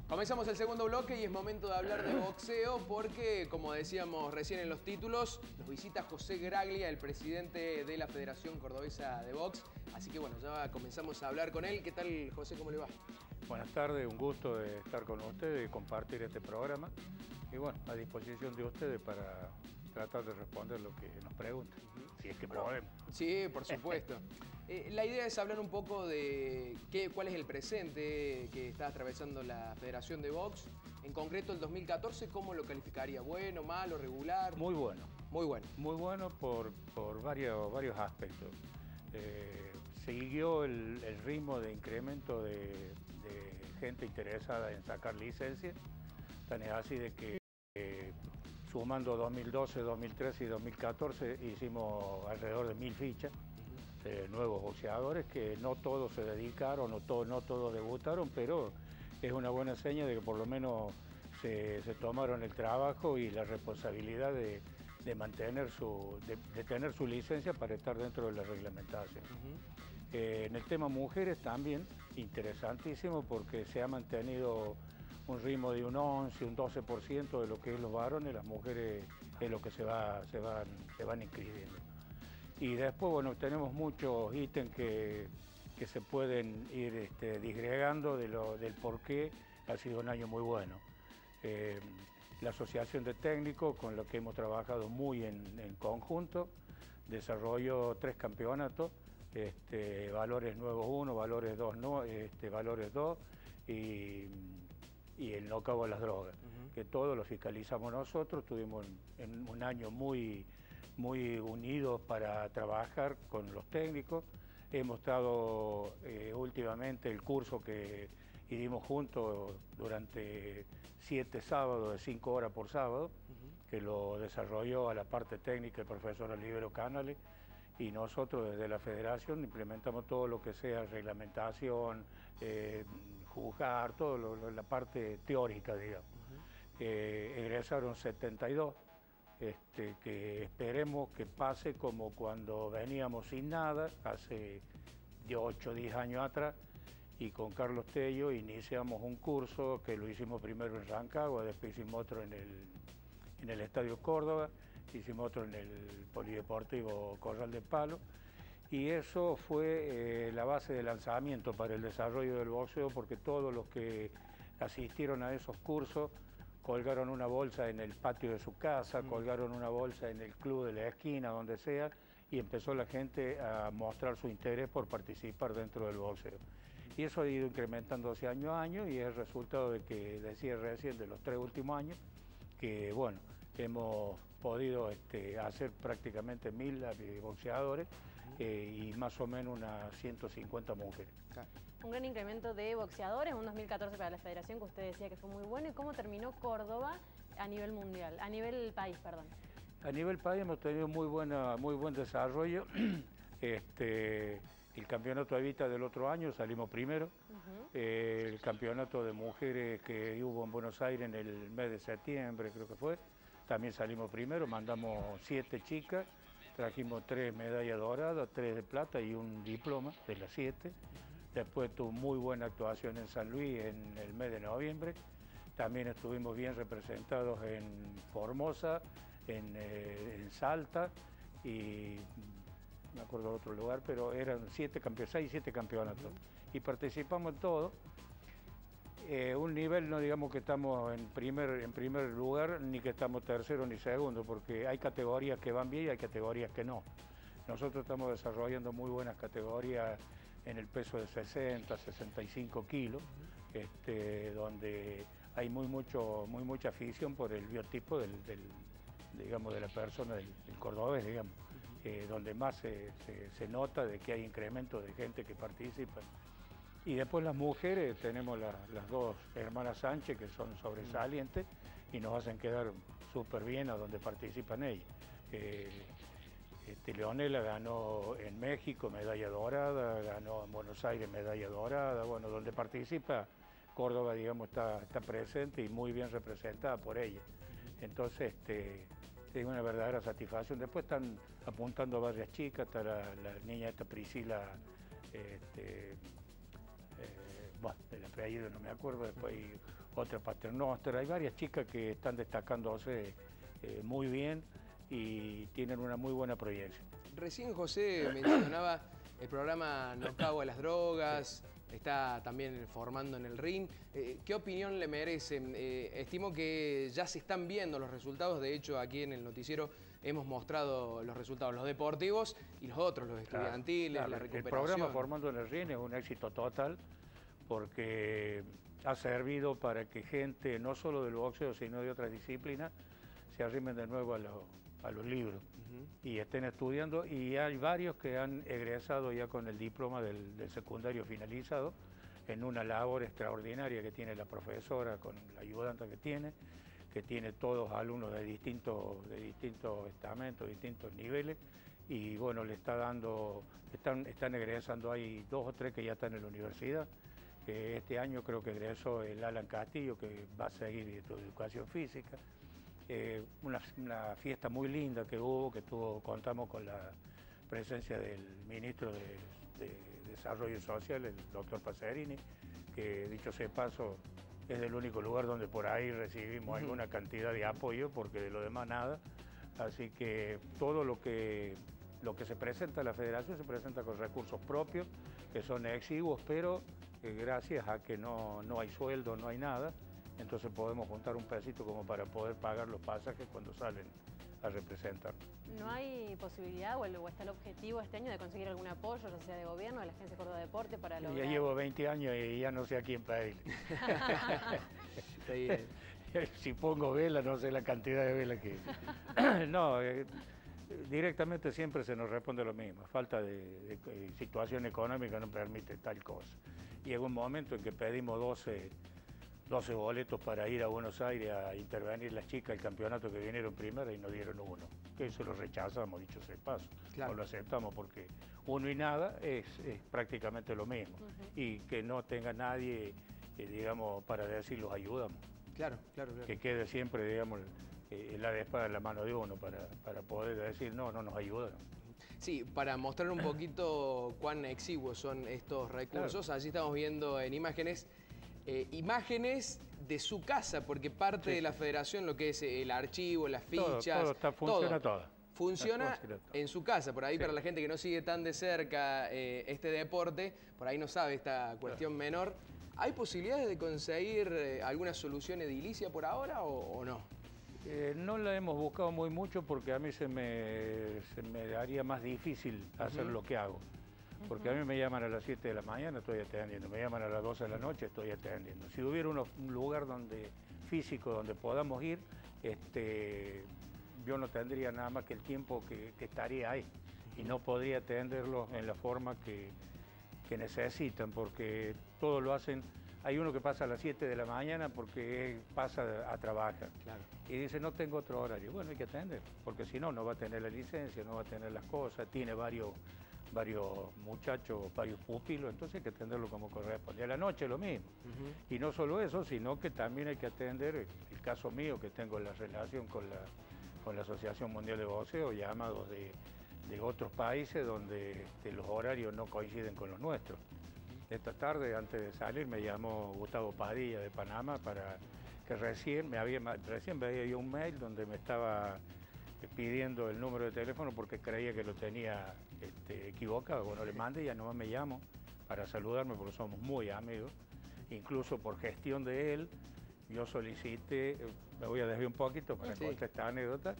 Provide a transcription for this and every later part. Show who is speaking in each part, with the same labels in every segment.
Speaker 1: Comenzamos el segundo bloque y es momento de hablar de boxeo porque, como decíamos recién en los títulos, nos visita José Graglia, el presidente de la Federación Cordobesa de Box. Así que bueno, ya comenzamos a hablar con él. ¿Qué tal, José? ¿Cómo le va?
Speaker 2: Buenas tardes, un gusto de estar con ustedes y compartir este programa. Y bueno, a disposición de ustedes para tratar de responder lo que nos pregunten, si es que podemos.
Speaker 1: Sí, por supuesto. La idea es hablar un poco de cuál es el presente que está atravesando la Federación de Box. En concreto, el 2014, ¿cómo lo calificaría? ¿Bueno, malo, regular?
Speaker 2: Muy bueno.
Speaker 1: Muy bueno.
Speaker 2: Muy bueno por varios aspectos. Siguió el ritmo de incremento de gente interesada en sacar licencia. Tan es así de que sumando 2012, 2013 y 2014 hicimos alrededor de 1000 fichas de nuevos boxeadores que no todos se dedicaron, no todos debutaron, pero es una buena seña de que por lo menos se tomaron el trabajo y la responsabilidad de mantener de tener su licencia para estar dentro de la reglamentación. En el tema mujeres también, interesantísimo porque se ha mantenido un ritmo de un 11, un 12% de lo que es los varones, las mujeres es lo que se van inscribiendo. Y después, bueno, tenemos muchos ítems que se pueden ir disgregando del por qué ha sido un año muy bueno. La Asociación de Técnicos, con la que hemos trabajado muy en conjunto, desarrolló 3 campeonatos, valores nuevos 1, valores 2, no, valores 2 y el no cabo a las drogas, que todos lo fiscalizamos nosotros. Tuvimos en un año muy unidos para trabajar con los técnicos. Hemos estado últimamente el curso que dimos juntos durante 7 sábados de 5 horas por sábado, que lo desarrolló a la parte técnica el profesor Olivero Canales, y nosotros desde la federación implementamos todo lo que sea reglamentación, juzgar, toda la parte teórica, digamos. Egresaron 72, que esperemos que pase como cuando veníamos sin nada, hace de 8 o 10 años atrás, y con Carlos Tello iniciamos un curso que lo hicimos primero en Rancagua, después hicimos otro en el Estadio Córdoba, hicimos otro en el Polideportivo Corral de Palo, y eso fue la base de lanzamiento para el desarrollo del boxeo, porque todos los que asistieron a esos cursos colgaron una bolsa en el patio de su casa, colgaron una bolsa en el club de la esquina, donde sea, y empezó la gente a mostrar su interés por participar dentro del boxeo. Y eso ha ido incrementándose año a año y es el resultado de que decía recién de los 3 últimos años, que bueno, hemos podido hacer prácticamente 1000 boxeadores y más o menos unas 150 mujeres.
Speaker 3: Un gran incremento de boxeadores, un 2014 para la federación que usted decía que fue muy bueno. ¿Y cómo terminó Córdoba a nivel mundial, a nivel país, perdón?
Speaker 2: A nivel país hemos tenido muy buen desarrollo. El campeonato Evita del otro año salimos primero. El campeonato de mujeres que hubo en Buenos Aires en el mes de septiembre, creo que fue, también salimos primero. Mandamos 7 chicas, trajimos 3 medallas doradas, 3 de plata y un diploma de las 7. Después tuvo muy buena actuación en San Luis en el mes de noviembre. También estuvimos bien representados en Formosa, en Salta y no me acuerdo de otro lugar, pero eran 6, 7 campeonatos. Y participamos en todo. Un nivel, no digamos que estamos en primer lugar, ni que estamos tercero ni segundo, porque hay categorías que van bien y hay categorías que no. Nosotros estamos desarrollando muy buenas categorías en el peso de 60, 65 kilos, donde hay mucha afición por el biotipo digamos, de la persona, del cordobés, digamos, donde más se nota de que hay incremento de gente que participa. Y después las mujeres, tenemos las 2 hermanas Sánchez, que son sobresalientes y nos hacen quedar súper bien a donde participan ellas. Leonela ganó en México medalla dorada, ganó en Buenos Aires medalla dorada, bueno, donde participa Córdoba, digamos, está presente y muy bien representada por ella. Entonces, es una verdadera satisfacción. Después están apuntando varias chicas, está la niña esta Priscila, bueno, del apellido no me acuerdo, después hay otra Paternoster. Hay varias chicas que están destacándose muy bien y tienen una muy buena proyección.
Speaker 1: Recién José mencionaba el programa No Cago a las Drogas, está también formando en el ring. ¿Qué opinión le merece? Estimo que ya se están viendo los resultados, de hecho aquí en el noticiero hemos mostrado los resultados, los deportivos y los otros, los estudiantiles,
Speaker 2: claro,
Speaker 1: la recuperación.
Speaker 2: El programa Formando en el Ring es un éxito total porque ha servido para que gente, no solo del boxeo, sino de otras disciplinas, se arrimen de nuevo a los libros y estén estudiando. Y hay varios que han egresado ya con el diploma del secundario finalizado, en una labor extraordinaria que tiene la profesora, con la ayudante que tiene todos alumnos de distintos estamentos, distintos niveles, y bueno, le está dando, están egresando, hay 2 o 3 que ya están en la universidad. Este año creo que egresó el Alan Castillo, que va a seguir educación física. Una fiesta muy linda que hubo, contamos con la presencia del ministro de Desarrollo Social, el doctor Pacerini, que dicho sea de paso, es el único lugar donde por ahí recibimos alguna cantidad de apoyo, porque de lo demás nada. Así que todo lo que se presenta a la federación se presenta con recursos propios, que son exiguos, pero gracias a que no hay sueldo, no hay nada, entonces podemos juntar un pedacito como para poder pagar los pasajes cuando salen a representar.
Speaker 3: ¿No hay posibilidad o está el objetivo este año de conseguir algún apoyo, ya sea de gobierno, de la Agencia Córdoba Deporte, para lograr?
Speaker 2: Ya llevo 20 años y ya no sé a quién pedir.
Speaker 1: Está bien.
Speaker 2: Si pongo vela, no sé la cantidad de vela que... No, directamente siempre se nos responde lo mismo. Falta de situación económica no permite tal cosa. Llegó un momento en que pedimos 12 boletos para ir a Buenos Aires a intervenir las chicas del campeonato que vinieron primero y nos dieron uno. Que eso lo rechazamos, dicho sea de paso.
Speaker 1: Claro.
Speaker 2: No lo aceptamos porque uno y nada es prácticamente lo mismo. Y que no tenga nadie, digamos, para decir los ayudamos.
Speaker 1: Claro.
Speaker 2: Que quede siempre, digamos, la de espada en la mano de uno para poder decir no nos ayudan.
Speaker 1: Sí, para mostrar un poquito cuán exiguos son estos recursos, claro. Allí estamos viendo en imágenes de su casa, porque parte de la federación, lo que es el archivo, las fichas,
Speaker 2: funciona todo.
Speaker 1: Funciona en su casa, por ahí para la gente que no sigue tan de cerca este deporte, por ahí no sabe esta cuestión menor. ¿Hay posibilidades de conseguir alguna solución edilicia por ahora o no?
Speaker 2: No la hemos buscado mucho porque a mí se me haría más difícil hacer lo que hago. Porque a mí me llaman a las 7 de la mañana, estoy atendiendo. Me llaman a las 12 de la noche, estoy atendiendo. Si hubiera un lugar físico donde podamos ir, yo no tendría nada más que el tiempo que estaría ahí. Y no podría atenderlos en la forma que necesitan, porque todo lo hacen. Hay uno que pasa a las 7 de la mañana porque pasa a trabajar. Claro. Y dice, no tengo otro horario. Bueno, hay que atender, porque si no, no va a tener la licencia, no va a tener las cosas, tiene varios muchachos, varios pupilos, entonces hay que atenderlo como corresponde. A la noche lo mismo. Y no solo eso, sino que también hay que atender, el caso mío, que tengo la relación con la Asociación Mundial de Boxeo, llamados de otros países donde los horarios no coinciden con los nuestros. Esta tarde, antes de salir, me llamó Gustavo Padilla de Panamá para que recién veía yo un mail donde me estaba pidiendo el número de teléfono porque creía que lo tenía equivocado. Bueno, le mandé y ya nomás me llamo para saludarme porque somos muy amigos. Incluso por gestión de él, yo solicité, me voy a desviar un poquito para contar esta anécdota.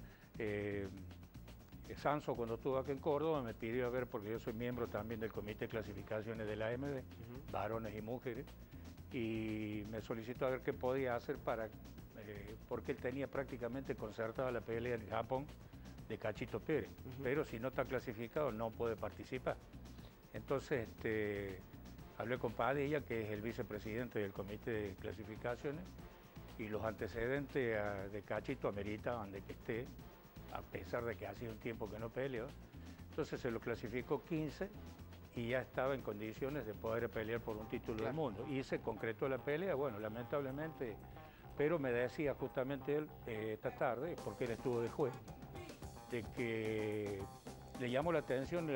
Speaker 2: Sanso, cuando estuvo aquí en Córdoba, me pidió a ver, porque yo soy miembro también del Comité de Clasificaciones de la AMB, varones y mujeres, y me solicitó a ver qué podía hacer porque él tenía prácticamente concertada la pelea en Japón de Cachito Pérez, pero si no está clasificado no puede participar. Entonces hablé con Padilla, que es el vicepresidente del Comité de Clasificaciones, y los antecedentes de Cachito ameritaban de que esté, a pesar de que hace un tiempo que no peleó. Entonces se lo clasificó 15 y ya estaba en condiciones de poder pelear por un título del mundo. Y se concretó la pelea, bueno, lamentablemente, pero me decía justamente él esta tarde, porque él estuvo de juez, de que le llamó la atención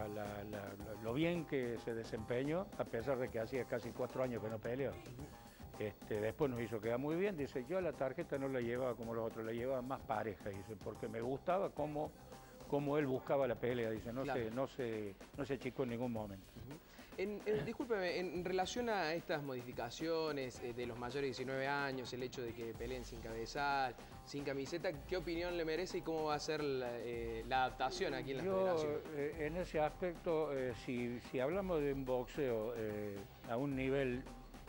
Speaker 2: lo bien que se desempeñó, a pesar de que hacía casi 4 años que no peleó. Después nos hizo quedar muy bien. Dice, yo la tarjeta no la llevaba como los otros, la llevaba más pareja, dice, porque me gustaba cómo él buscaba la pelea. Dice,
Speaker 1: Claro.
Speaker 2: no se achicó en ningún momento.
Speaker 1: Discúlpeme, en relación a estas modificaciones de los mayores de 19 años, el hecho de que peleen sin cabezal, sin camiseta, ¿qué opinión le merece y cómo va a ser la adaptación aquí en la federación?
Speaker 2: En ese aspecto, si hablamos de un boxeo a un nivel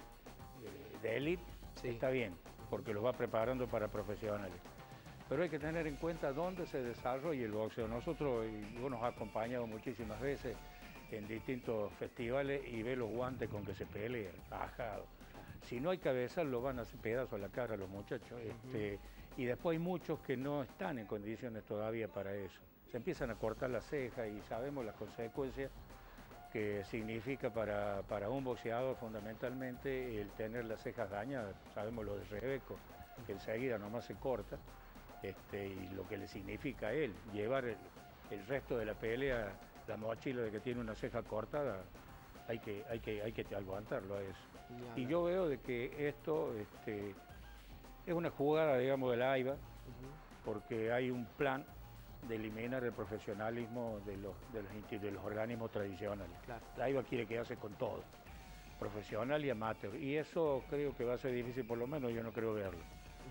Speaker 2: de élite,
Speaker 1: Sí.
Speaker 2: está bien, porque los va preparando para profesionales. Pero hay que tener en cuenta dónde se desarrolla el boxeo. Nosotros, y vos nos has acompañado muchísimas veces en distintos festivales y ve los guantes con que se pelean, ajado. Si no hay cabeza, lo van a hacer pedazos a la cara los muchachos. Y después hay muchos que no están en condiciones todavía para eso. Se empiezan a cortar las cejas y sabemos las consecuencias que significa para un boxeador fundamentalmente el tener las cejas dañadas. Sabemos lo de Rebeco, que enseguida nomás se corta, y lo que le significa a él, llevar el resto de la pelea, la mochila de que tiene una ceja cortada, hay que aguantarlo a eso. Y yo veo de que esto es una jugada, digamos, de la AIBA, porque hay un plan de eliminar el profesionalismo de los organismos tradicionales.
Speaker 1: Claro.
Speaker 2: La AIBA quiere quedarse con todo, profesional y amateur, y eso creo que va a ser difícil, por lo menos yo no creo verlo,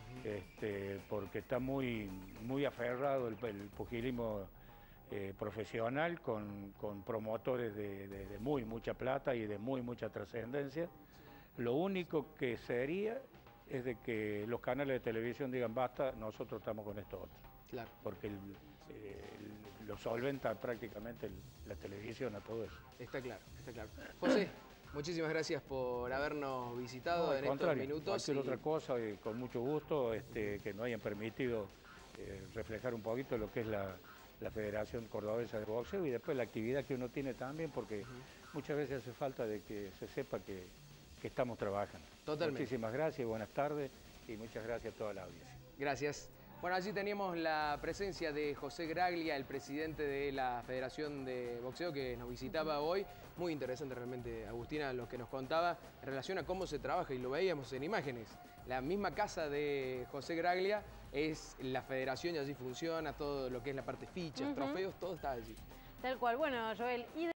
Speaker 2: porque está muy aferrado el pugilismo profesional con promotores de mucha plata y de mucha trascendencia. Lo único que sería es de que los canales de televisión digan basta, nosotros estamos con esto otro.
Speaker 1: Claro.
Speaker 2: Porque lo solventa prácticamente la televisión a todo eso.
Speaker 1: Está claro, está claro. José, muchísimas gracias por habernos visitado en estos minutos.
Speaker 2: Cualquier otra cosa, con mucho gusto, que nos hayan permitido reflejar un poquito lo que es la Federación Cordobesa de Boxeo y después la actividad que uno tiene también, porque muchas veces hace falta de que se sepa que estamos trabajando.
Speaker 1: Totalmente.
Speaker 2: Muchísimas gracias, buenas tardes y muchas gracias a toda la audiencia.
Speaker 1: Gracias. Bueno, allí teníamos la presencia de José Graglia, el presidente de la Federación de Boxeo, que nos visitaba hoy. Muy interesante realmente, Agustina, lo que nos contaba en relación a cómo se trabaja, y lo veíamos en imágenes. La misma casa de José Graglia es la federación y allí funciona todo lo que es la parte fichas, trofeos, todo está allí.
Speaker 3: Tal cual. Bueno, Joel,